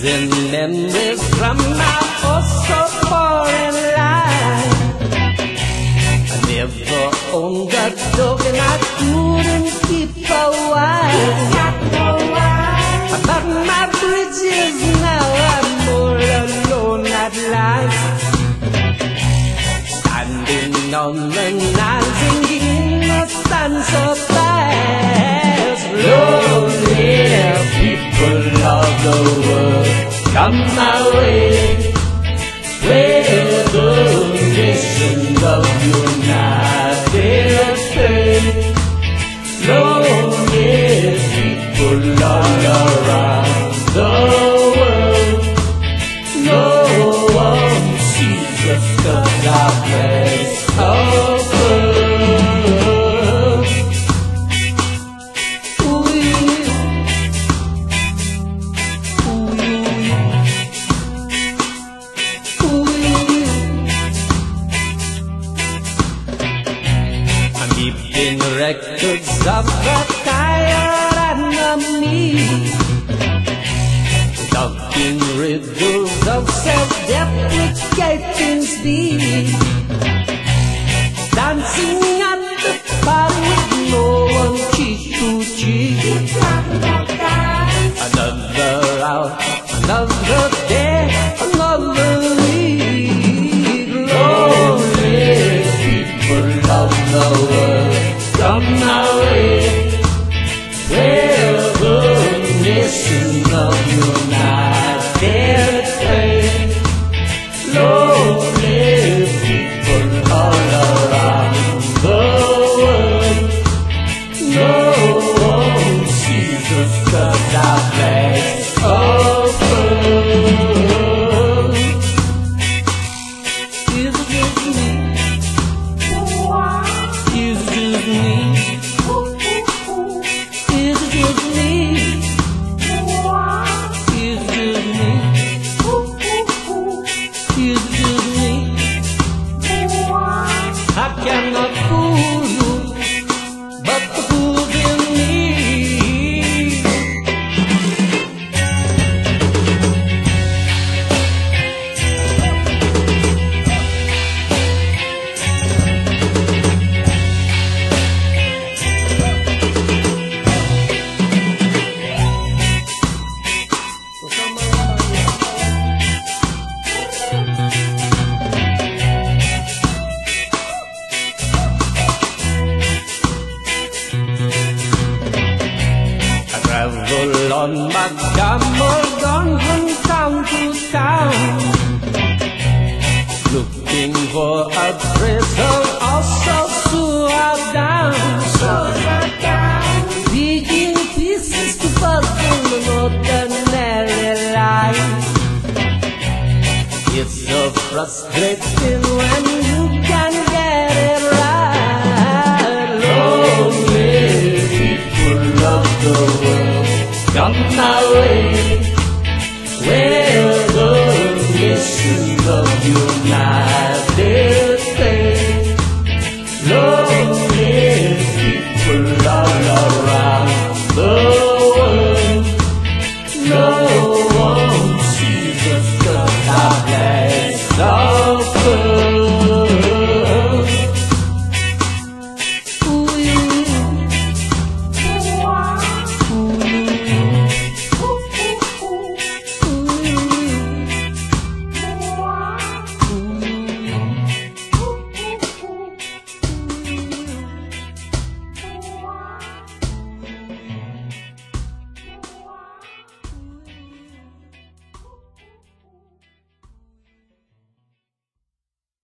in memories from my oh so foreign life. I never owned a dog and I couldn't keep a wife. But my bridges now I'm more alone at last. Standing on the line singing a stanza of fast. Lonely people of the world, come my way, where the nations of United States. Lonely people all around the world, no one sees us 'cause our place above. Keeping records of the tired enemy, talking riddles of self-deprecating speed, dancing at the party with no one cheek to cheek. Another hour, another day, another week. Lonely people of the world, come my way, where the nations of United States. Lonely people all around the world, no one sees us 'cause our flags open. Is it just me? Is it just me? Is it just me? Is it just me? Is it just me? I cannot fool you, but the fool's in me. Travel on my camel, gone from town to town, looking for a treasure also so down. Digging pieces to puzzle an ordinary life. It's so frustrating when you can get it right. Lonely people of the world, come my way, where